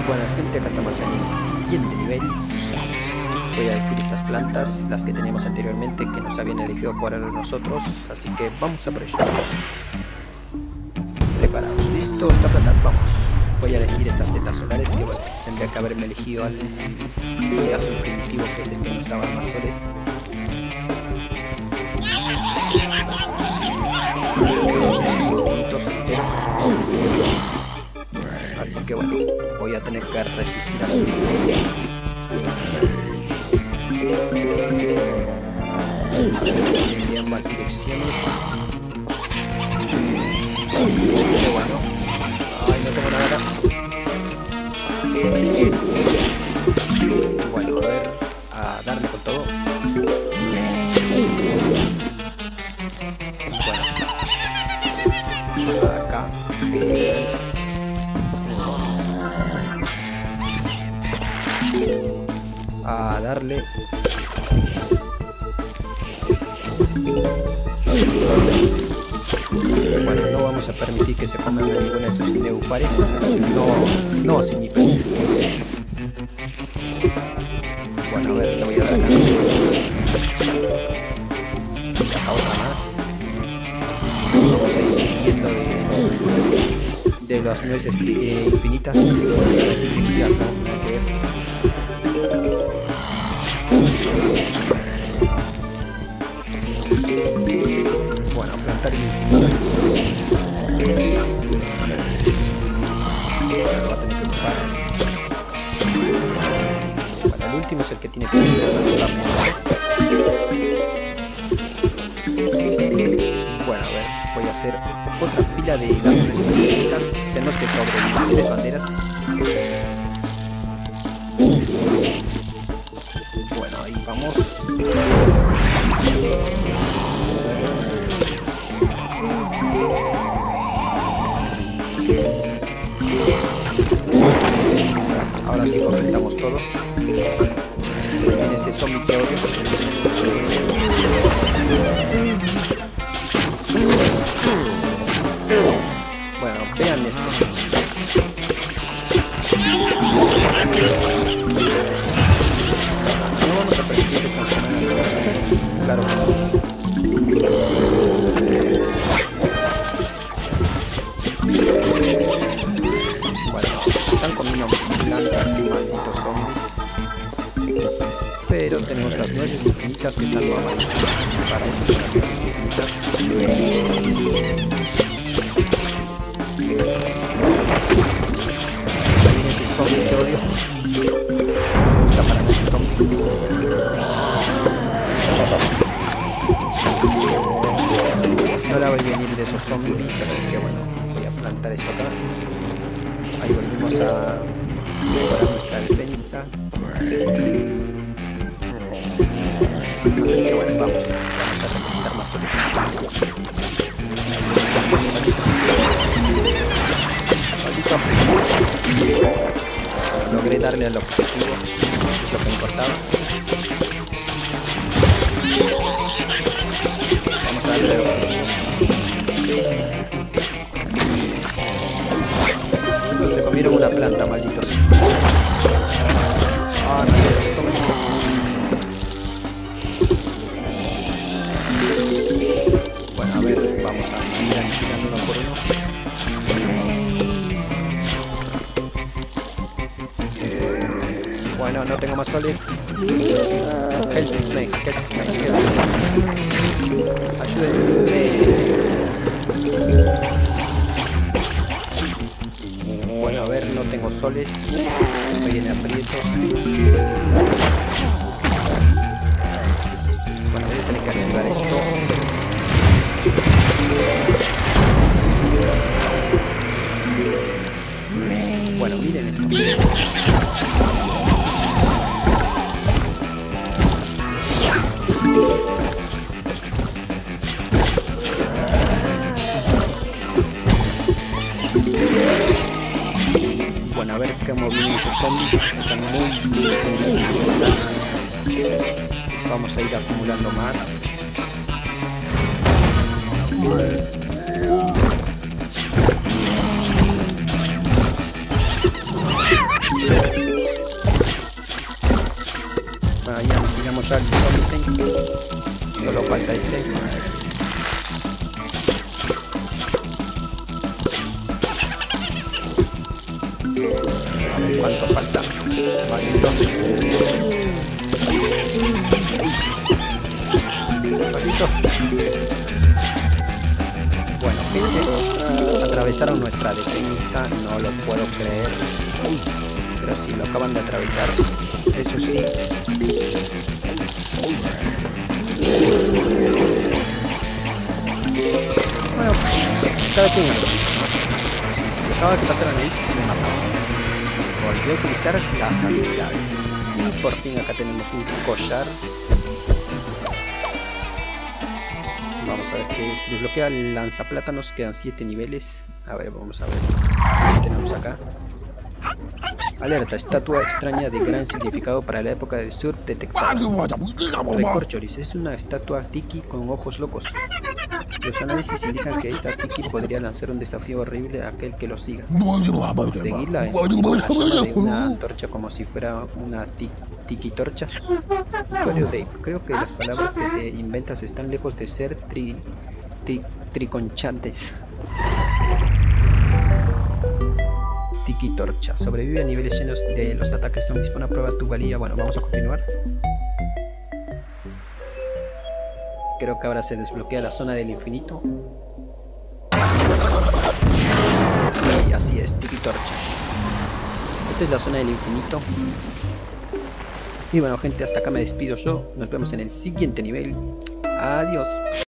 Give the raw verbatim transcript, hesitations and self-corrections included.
Buenas gente, acá estamos en el siguiente nivel. Voy a elegir estas plantas, las que teníamos anteriormente, que nos habían elegido por nosotros, así que vamos a por ello. Preparados, listo, esta planta, vamos. Voy a elegir estas setas solares, que bueno, tendría que haberme elegido al girasol primitivo, que es el que nos daba más soles. Así que bueno, voy a tener que resistir a su de ambas direcciones. Qué bueno. Ay, no tengo nada. Bueno, a ver, a darle con todo. Bueno, acá. A darle. Bueno, no vamos a permitir que se coman a ninguno de esos neufares. No, no, sin mi permiso. Bueno, a ver, le voy a dar acá. Acá otra más. Vamos a ir siguiendo de, de las nueces eh, infinitas. Así que ya está, nada que ver. Bueno, plantar el infinito. Bueno, lo va a tener que ocupar. Bueno, el último es el que tiene que ser más rápido. Bueno, a ver, voy a hacer otra fila de las nueces infinitas. Tenemos que sobrevivir tres banderas. Bueno, ahí vamos. Ahora sí completamos todo. En ese zombie que odio. Bueno, vean esto. No vamos a permitir que se nos coman a todos. Claro que no. Están comiendo plantas y malditos zombies. Pero tenemos las nueces infinitas que están normales. Para eso son las nueces infinitas. También ese zombie que odio. Me gusta para ese zombie. No la voy a venir de esos zombies, así que bueno, voy a plantar esto acá. Ahí volvemos a mejorar nuestra defensa. Así que bueno, vamos, vamos a necesitar más soluciones. Logré darle al objetivo, es lo que me importaba. Vamos a darle. Se comieron una planta, malditos. Ah, no, tomen eso. Bueno, a ver, vamos a ir tirando uno por uno. Bueno, no tengo más soles. Help me, help me, help me. Ayúdenme. Bueno, a ver, no tengo soles. Estoy en aprietos. Bueno, voy a tener que activar esto. Bueno, miren esto. Bueno, a ver cómo vienen esos zombies. Están muy invisibles. Vamos a ir acumulando más. tenemos ya el ítem. Solo falta este. A ver cuánto falta. Vale, dos. Palito. Bueno, gente, atravesaron nuestra defensa, no lo puedo creer. Pero sí, lo acaban de atravesar. Eso sí. Bueno, cada quien lo sí, dejaba que pasaran ahí y me mataban. Volví a utilizar las habilidades. Y por fin acá tenemos un collar. Vamos a ver qué es. Desbloquea el lanzaplátanos, quedan siete niveles. A ver, vamos a ver. ¿Qué tenemos acá? Alerta, estatua extraña de gran significado para la época del surf detectada. Recorcholis, es una estatua tiki con ojos locos. Los análisis indican que esta tiki podría lanzar un desafío horrible a aquel que lo siga. Seguirla en la llama de una antorcha como si fuera una tiki torcha. Usuario Dave, creo que las palabras que te inventas están lejos de ser tri, tri, triconchantes. Tiki torcha. Sobrevive a niveles llenos de los ataques zombies. Pon a prueba tu valía. Bueno, vamos a continuar. Creo que ahora se desbloquea la zona del infinito. Sí, así es, Tiki torcha. Esta es la zona del infinito. Y bueno, gente, hasta acá me despido yo. Nos vemos en el siguiente nivel. Adiós.